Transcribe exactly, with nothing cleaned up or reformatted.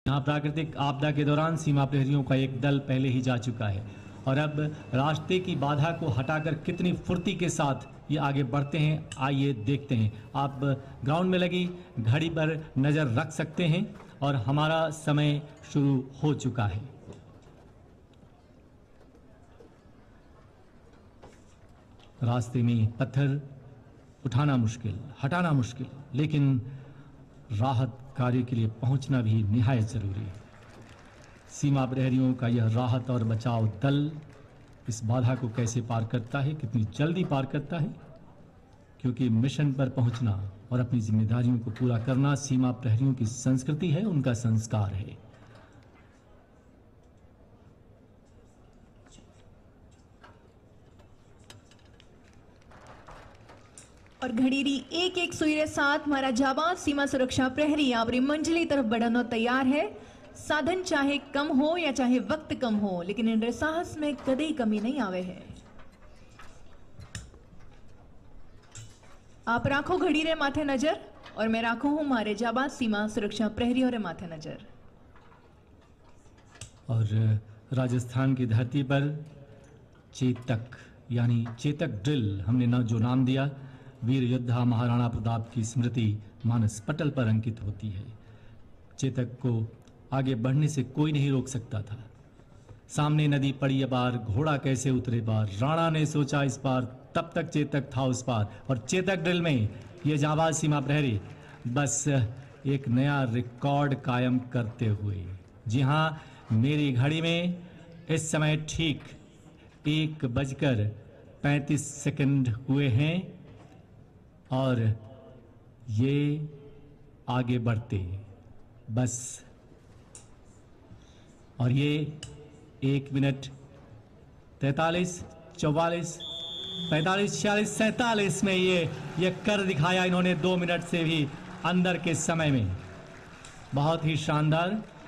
यहाँ प्राकृतिक आपदा के दौरान सीमा प्रहरियों का एक दल पहले ही जा चुका है और अब रास्ते की बाधा को हटाकर कितनी फुर्ती के साथ ये आगे बढ़ते हैं, आइए देखते हैं। आप ग्राउंड में लगी घड़ी पर नज़र रख सकते हैं और हमारा समय शुरू हो चुका है। रास्ते में पत्थर उठाना मुश्किल, हटाना मुश्किल, लेकिन राहत कार्य के लिए पहुंचना भी निहायत जरूरी है। सीमा प्रहरियों का यह राहत और बचाव दल इस बाधा को कैसे पार करता है, कितनी जल्दी पार करता है, क्योंकि मिशन पर पहुंचना और अपनी जिम्मेदारियों को पूरा करना सीमा प्रहरियों की संस्कृति है, उनका संस्कार है। और घड़ीरी एक एक सुई रे साथ मारा जाबाज सीमा सुरक्षा प्रहरी आवरी मंजिली तरफ बढ़नो तैयार है। साधन चाहे कम हो या चाहे वक्त कम हो, लेकिन इन साहस में कदे कमी नहीं आवे है। आप राखो घड़ी रे माथे नजर और मैं राखो हूं मारे जाबाज सीमा सुरक्षा प्रहरी और माथे नजर। और राजस्थान की धरती पर चेतक यानी चेतक ड्रिल हमने ना जो नाम दिया, वीर योद्धा महाराणा प्रताप की स्मृति मानस पटल पर अंकित होती है। चेतक को आगे बढ़ने से कोई नहीं रोक सकता था। सामने नदी पड़ी अपार, घोड़ा कैसे उतरे पार, राणा ने सोचा इस पार, तब तक चेतक था उस पार। और चेतक ड्रिल में ये जाबाज सीमा प्रहरी बस एक नया रिकॉर्ड कायम करते हुए, जी हाँ, मेरी घड़ी में इस समय ठीक एक बजकर पैंतीस सेकंड हुए हैं और ये आगे बढ़ते बस, और ये एक मिनट तैतालीस, चौवालीस, पैंतालीस, छियालीस, सैतालीस में ये ये कर दिखाया इन्होंने, दो मिनट से भी अंदर के समय में। बहुत ही शानदार।